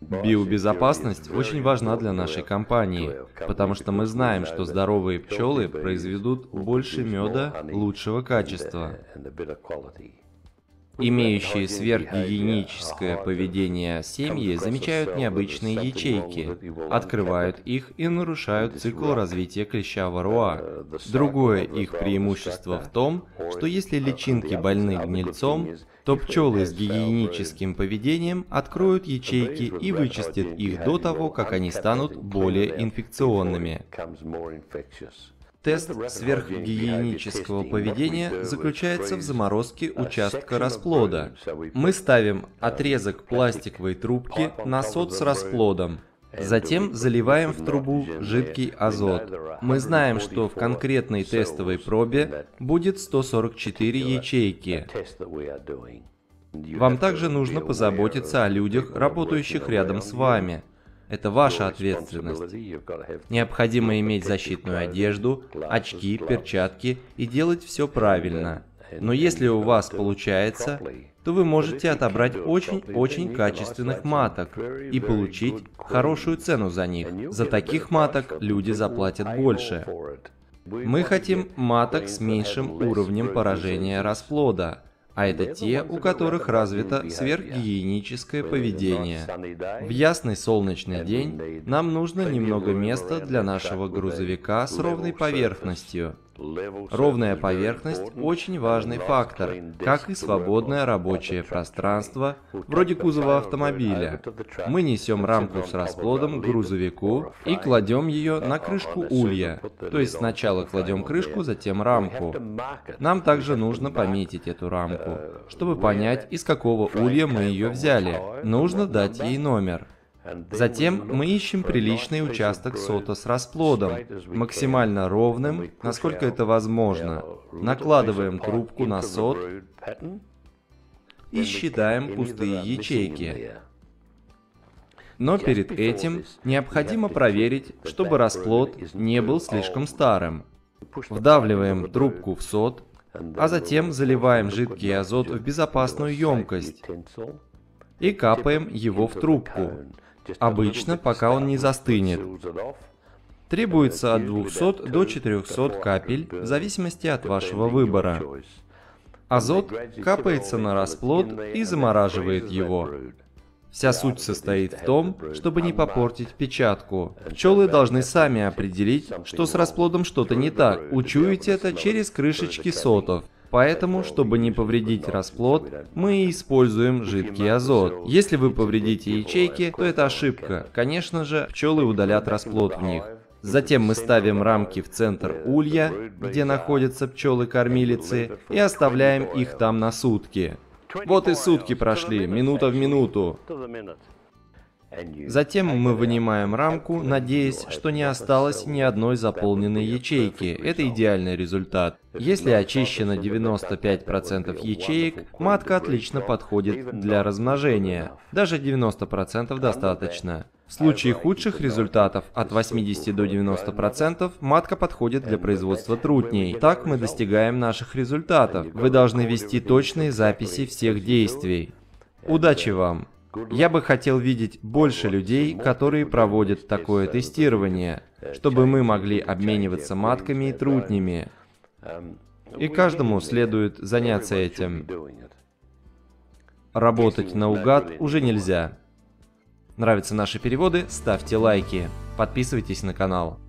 Биобезопасность очень важна для нашей компании, потому что мы знаем, что здоровые пчелы произведут больше меда лучшего качества. Имеющие сверхгигиеническое поведение семьи замечают необычные ячейки, открывают их и нарушают цикл развития клеща варуа. Другое их преимущество в том, что если личинки больны гнильцом, то пчелы с гигиеническим поведением откроют ячейки и вычистят их до того, как они станут более инфекционными. Тест сверхгигиенического поведения заключается в заморозке участка расплода. Мы ставим отрезок пластиковой трубки на сот с расплодом. Затем заливаем в трубу жидкий азот. Мы знаем, что в конкретной тестовой пробе будет 144 ячейки. Вам также нужно позаботиться о людях, работающих рядом с вами. Это ваша ответственность. Необходимо иметь защитную одежду, очки, перчатки и делать все правильно. Но если у вас получается, то вы можете отобрать очень качественных маток и получить хорошую цену за них. За таких маток люди заплатят больше. Мы хотим маток с меньшим уровнем поражения расплода, а это те, у которых развито сверхгигиеническое поведение. В ясный солнечный день нам нужно немного места для нашего грузовика с ровной поверхностью. Ровная поверхность – очень важный фактор, как и свободное рабочее пространство, вроде кузова автомобиля. Мы несем рамку с расплодом к грузовику и кладем ее на крышку улья, то есть сначала кладем крышку, затем рамку. Нам также нужно пометить эту рамку, чтобы понять, из какого улья мы ее взяли. Нужно дать ей номер. Затем мы ищем приличный участок сота с расплодом, максимально ровным, насколько это возможно. Накладываем трубку на сот и считаем пустые ячейки. Но перед этим необходимо проверить, чтобы расплод не был слишком старым. Вдавливаем трубку в сот, а затем заливаем жидкий азот в безопасную емкость и капаем его в трубку. Обычно, пока он не застынет. Требуется от 200 до 400 капель, в зависимости от вашего выбора. Азот капается на расплод и замораживает его. Вся суть состоит в том, чтобы не попортить печатку. Пчелы должны сами определить, что с расплодом что-то не так. Учуять это через крышечки сотов. Поэтому, чтобы не повредить расплод, мы используем жидкий азот. Если вы повредите ячейки, то это ошибка. Конечно же, пчелы удалят расплод в них. Затем мы ставим рамки в центр улья, где находятся пчелы-кормилицы, и оставляем их там на сутки. Вот и сутки прошли, минута в минуту. Затем мы вынимаем рамку, надеясь, что не осталось ни одной заполненной ячейки. Это идеальный результат. Если очищено 95% ячеек, матка отлично подходит для размножения. Даже 90% достаточно. В случае худших результатов от 80 до 90% матка подходит для производства трутней. Так мы достигаем наших результатов. Вы должны вести точные записи всех действий. Удачи вам! Я бы хотел видеть больше людей, которые проводят такое тестирование, чтобы мы могли обмениваться матками и трутнями. И каждому следует заняться этим. Работать наугад уже нельзя. Нравятся наши переводы? Ставьте лайки. Подписывайтесь на канал.